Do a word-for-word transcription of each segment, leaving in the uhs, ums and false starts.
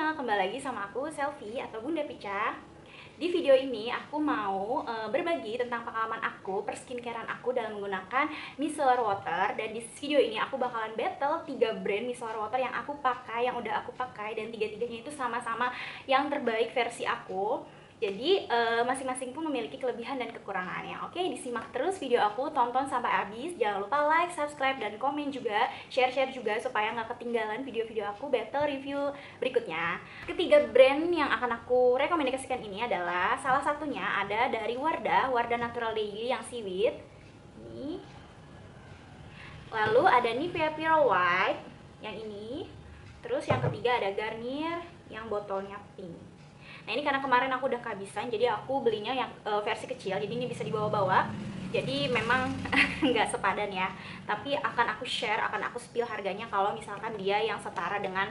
semuanya, kembali lagi sama aku Selfie atau Bunda Pica. Di video ini aku mau e, berbagi tentang pengalaman aku per skincarean aku dalam menggunakan micellar water. Dan di video ini aku bakalan battle tiga brand micellar water yang aku pakai, yang udah aku pakai, dan tiga-tiganya itu sama-sama yang terbaik versi aku. Jadi masing-masing pun memiliki kelebihan dan kekurangannya. Oke, disimak terus video aku, tonton sampai habis. Jangan lupa like, subscribe, dan komen juga, share-share juga supaya nggak ketinggalan video-video aku battle review berikutnya. Ketiga brand yang akan aku rekomendasikan ini adalah, salah satunya ada dari Wardah, Wardah Natural Daily yang seaweed. Ini. Lalu ada Nivea Pure White yang ini. Terus yang ketiga ada Garnier yang botolnya pink. Nah ini karena kemarin aku udah kehabisan, jadi aku belinya yang e, versi kecil, jadi ini bisa dibawa-bawa. Jadi memang nggak sepadan ya, tapi akan aku share, akan aku spill harganya kalau misalkan dia yang setara dengan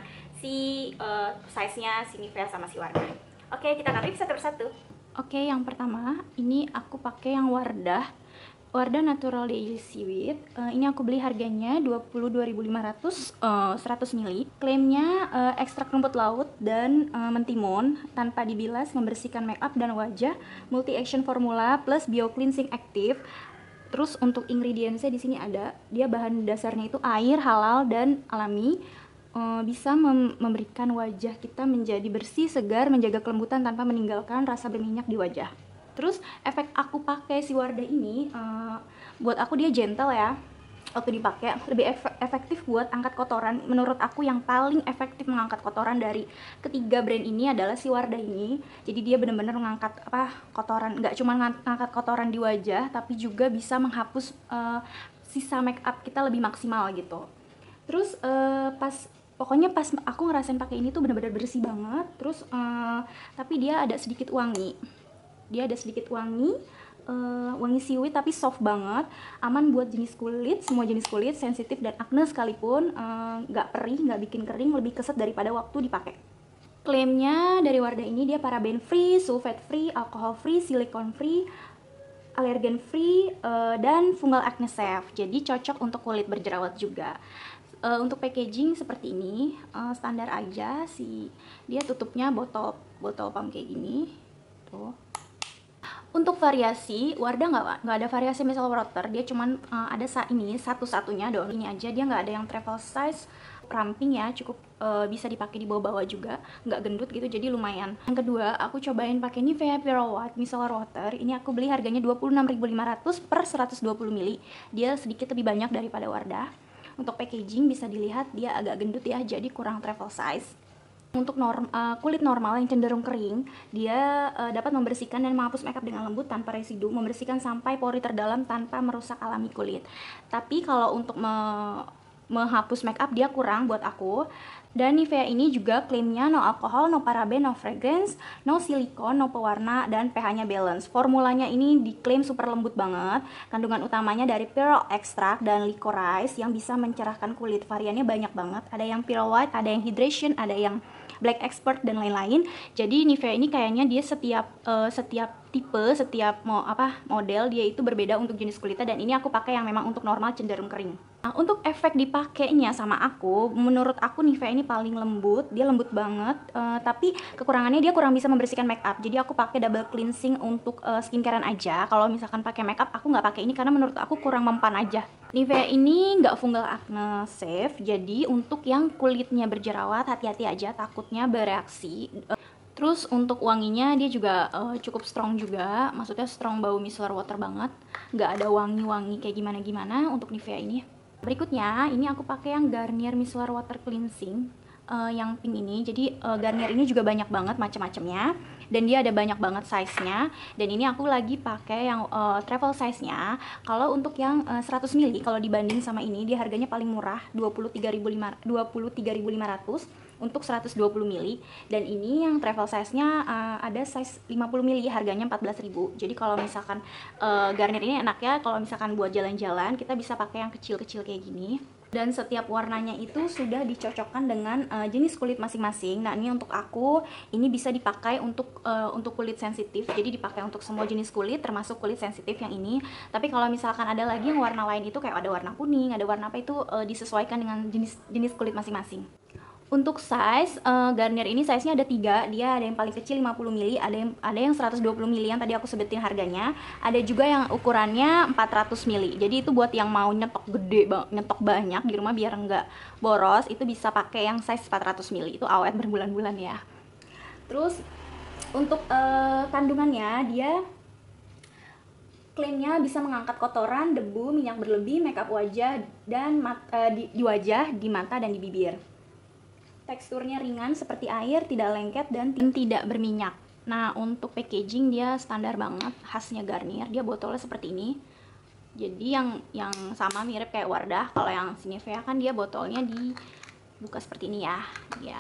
si e, size-nya si Nivea sama si Wardah. Oke, kita akan review satu persatu. Oke, yang pertama ini aku pakai yang Wardah Wardah Natural Daily Seaweed. Uh, ini aku beli harganya dua puluh dua ribu lima ratus, uh, seratus mililiter. Klaimnya uh, ekstrak rumput laut dan uh, mentimun tanpa dibilas, membersihkan make up dan wajah, multi action formula plus bio cleansing active. Terus untuk ingredientsnya di sini ada, dia bahan dasarnya itu air halal dan alami. Uh, bisa mem memberikan wajah kita menjadi bersih, segar, menjaga kelembutan tanpa meninggalkan rasa berminyak di wajah. Terus efek aku pakai si Wardah ini, uh, buat aku dia gentle ya. Waktu dipakai lebih efektif buat angkat kotoran. Menurut aku yang paling efektif mengangkat kotoran dari ketiga brand ini adalah si Wardah ini. Jadi dia bener-bener mengangkat apa kotoran, nggak cuma ngangkat kotoran di wajah, tapi juga bisa menghapus uh, sisa make up kita lebih maksimal gitu. Terus uh, pas pokoknya pas aku ngerasain pakai ini tuh bener-bener bersih banget. Terus uh, tapi dia ada sedikit wangi. Dia ada sedikit wangi, uh, wangi seaweed tapi soft banget, aman buat jenis kulit, semua jenis kulit, sensitif dan acne sekalipun, nggak uh, perih, nggak bikin kering, lebih keset daripada waktu dipakai. Klaimnya dari Wardah ini dia paraben free, sulfate free, alcohol free, silicone free, allergen free, uh, dan fungal acne safe. Jadi cocok untuk kulit berjerawat juga. Uh, untuk packaging seperti ini, uh, standar aja sih. Dia tutupnya botol botol pump kayak gini, tuh. Untuk variasi, Wardah nggak nggak ada variasi micellar water, dia cuman uh, ada saat ini satu-satunya doang ini aja, dia nggak ada yang travel size, ramping ya, cukup uh, bisa dipakai di bawah-bawah juga, nggak gendut gitu, jadi lumayan. Yang kedua, aku cobain pakai Nivea Pure White micellar water. Ini aku beli harganya dua puluh enam ribu lima ratus per seratus dua puluh mililiter, dia sedikit lebih banyak daripada Wardah. Untuk packaging bisa dilihat dia agak gendut ya, jadi kurang travel size. Untuk norm, uh, kulit normal yang cenderung kering, dia uh, dapat membersihkan dan menghapus makeup dengan lembut tanpa residu, membersihkan sampai pori terdalam tanpa merusak alami kulit. Tapi kalau untuk me menghapus makeup dia kurang buat aku. Dan Nivea ini juga klaimnya no alkohol, no paraben, no fragrance, no silikon, no pewarna, dan pH-nya balance. Formulanya ini diklaim super lembut banget. Kandungan utamanya dari pearl extract dan licorice yang bisa mencerahkan kulit. Variannya banyak banget. Ada yang pearl white, ada yang hydration, ada yang black expert dan lain-lain. Jadi Nivea ini kayaknya dia setiap uh, setiap tipe, setiap mau apa model dia itu berbeda untuk jenis kulitnya, dan ini aku pakai yang memang untuk normal cenderung kering. Nah, untuk efek dipakainya sama aku, menurut aku Nivea ini paling lembut, dia lembut banget, uh, tapi kekurangannya dia kurang bisa membersihkan make up. Jadi aku pakai double cleansing untuk uh, skincarean aja. Kalau misalkan pakai make up aku nggak pakai ini karena menurut aku kurang mempan aja. Nivea ini nggak fungal acne safe, jadi untuk yang kulitnya berjerawat hati-hati aja, takutnya bereaksi. Terus untuk wanginya dia juga uh, cukup strong juga, maksudnya strong bau micellar water banget, nggak ada wangi-wangi kayak gimana-gimana untuk Nivea ini. Berikutnya ini aku pakai yang Garnier micellar water cleansing uh, yang pink ini. Jadi uh, Garnier ini juga banyak banget macam-macamnya, dan dia ada banyak banget size-nya. Dan ini aku lagi pakai yang uh, travel size-nya. Kalau untuk yang uh, seratus mililiter, kalau dibanding sama ini dia harganya paling murah, dua puluh tiga ribu lima ratus untuk seratus dua puluh mililiter. Dan ini yang travel size-nya uh, ada size lima puluh mililiter, harganya empat belas ribu. Jadi kalau misalkan uh, Garnier ini enak ya kalau misalkan buat jalan-jalan, kita bisa pakai yang kecil-kecil kayak gini. Dan setiap warnanya itu sudah dicocokkan dengan uh, jenis kulit masing-masing. Nah ini untuk aku, ini bisa dipakai untuk uh, untuk kulit sensitif, jadi dipakai untuk semua jenis kulit termasuk kulit sensitif yang ini. Tapi kalau misalkan ada lagi yang warna lain itu kayak ada warna kuning, ada warna apa itu, uh, disesuaikan dengan jenis jenis kulit masing-masing. Untuk size, uh, Garnier ini size-nya ada tiga. Dia ada yang paling kecil lima puluh mili, ada yang ada yang seratus dua puluh mili yang tadi aku sebutin harganya. Ada juga yang ukurannya empat ratus mili. Jadi itu buat yang mau nyetok gede, nyetok banyak di rumah biar nggak boros, itu bisa pakai yang size empat ratus mili. Itu awet berbulan-bulan ya. Terus untuk uh, kandungannya, dia klaimnya bisa mengangkat kotoran, debu, minyak berlebih, makeup wajah dan mat, uh, di, di wajah, di mata dan di bibir. Teksturnya ringan seperti air, tidak lengket dan tidak berminyak. Nah, untuk packaging dia standar banget, khasnya Garnier. Dia botolnya seperti ini. Jadi yang yang sama mirip kayak Wardah. Kalau yang Sinivea kan dia botolnya dibuka seperti ini ya. Ya.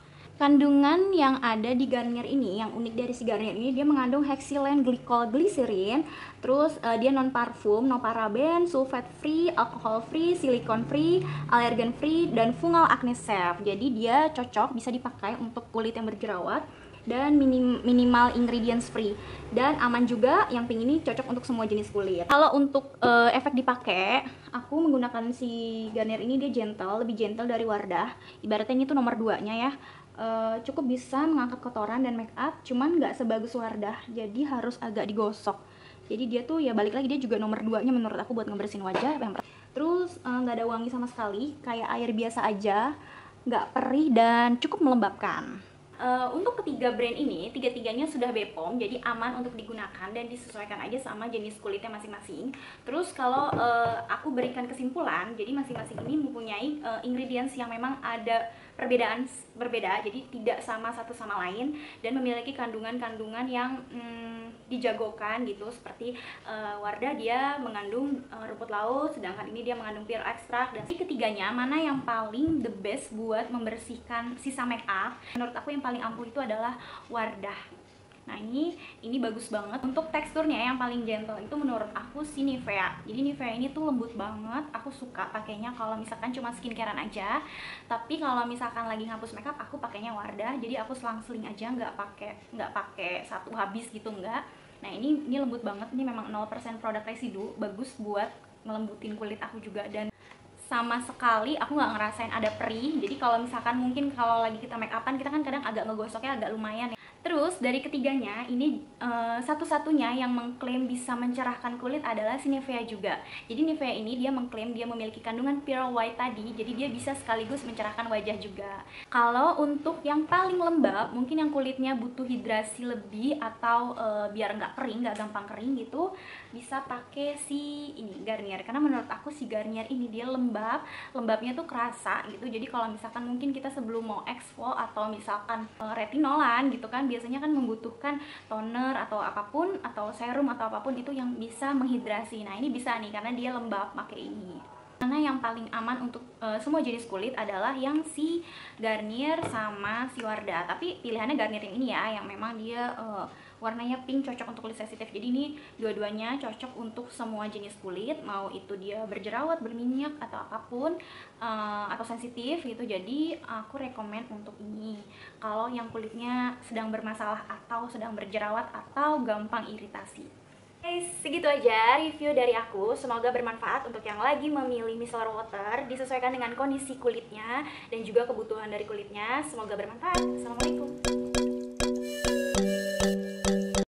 Kandungan yang ada di Garnier ini, yang unik dari si Garnier ini, dia mengandung hexylene glycol glycerin, terus uh, dia non parfum, no paraben, sulfate free, alcohol free, silicone free, allergen free, dan fungal acne safe. Jadi dia cocok, bisa dipakai untuk kulit yang berjerawat dan minim, minimal ingredients free, dan aman juga. Yang pink ini cocok untuk semua jenis kulit. Kalau untuk uh, efek dipakai, aku menggunakan si Garnier ini, dia gentle, lebih gentle dari Wardah. Ibaratnya ini tuh nomor dua nya ya. Uh, cukup bisa mengangkat kotoran dan make up, cuman nggak sebagus Wardah, jadi harus agak digosok. Jadi dia tuh ya balik lagi, dia juga nomor dua nya menurut aku buat ngebersihin wajah. Terus nggak uh, ada wangi sama sekali, kayak air biasa aja, nggak perih dan cukup melembabkan. Uh, untuk ketiga brand ini, tiga-tiganya sudah B P O M, jadi aman untuk digunakan dan disesuaikan aja sama jenis kulitnya masing-masing. Terus kalau uh, aku berikan kesimpulan, jadi masing-masing ini mempunyai uh, ingredients yang memang ada perbedaan berbeda, jadi tidak sama satu sama lain dan memiliki kandungan-kandungan yang hmm, dijagokan gitu. Seperti uh, Wardah dia mengandung uh, rumput laut, sedangkan ini dia mengandung pure extract. Dan si ketiganya mana yang paling the best buat membersihkan sisa make up? Menurut aku yang paling ampuh itu adalah Wardah. Nah ini ini bagus banget. Untuk teksturnya yang paling gentle itu menurut aku si Nivea. Jadi Nivea ini tuh lembut banget. Aku suka pakainya kalau misalkan cuma skincarean aja. Tapi kalau misalkan lagi ngapus makeup, aku pakainya Wardah. Jadi aku selang-seling aja, nggak pakai nggak pakai satu habis gitu, nggak. Nah ini ini lembut banget. Ini memang nol persen produk residu. Bagus buat ngelembutin kulit aku juga, dan sama sekali aku nggak ngerasain ada perih. Jadi kalau misalkan mungkin kalau lagi kita make upan, kita kan kadang agak ngegosoknya agak lumayan ya. Terus dari ketiganya ini uh, satu-satunya yang mengklaim bisa mencerahkan kulit adalah si Nivea juga. Jadi Nivea ini dia mengklaim dia memiliki kandungan pure white tadi, jadi dia bisa sekaligus mencerahkan wajah juga. Kalau untuk yang paling lembab, mungkin yang kulitnya butuh hidrasi lebih atau uh, biar nggak kering, nggak gampang kering gitu, bisa pakai si ini Garnier. Karena menurut aku si Garnier ini dia lembab, lembabnya tuh kerasa gitu. Jadi kalau misalkan mungkin kita sebelum mau exfol atau misalkan uh, retinolan gitu kan, biasanya kan membutuhkan toner atau apapun atau serum atau apapun itu yang bisa menghidrasi. Nah ini bisa nih karena dia lembab pakai ini. Karena yang paling aman untuk uh, semua jenis kulit adalah yang si Garnier sama si Wardah. Tapi pilihannya Garnier yang ini ya, yang memang dia uh, warnanya pink, cocok untuk kulit sensitif. Jadi ini dua-duanya cocok untuk semua jenis kulit, mau itu dia berjerawat, berminyak atau apapun, uh, atau sensitif gitu. Jadi aku rekomen untuk ini kalau yang kulitnya sedang bermasalah atau sedang berjerawat atau gampang iritasi. Guys, segitu aja review dari aku. Semoga bermanfaat untuk yang lagi memilih micellar water, disesuaikan dengan kondisi kulitnya dan juga kebutuhan dari kulitnya. Semoga bermanfaat. Assalamualaikum.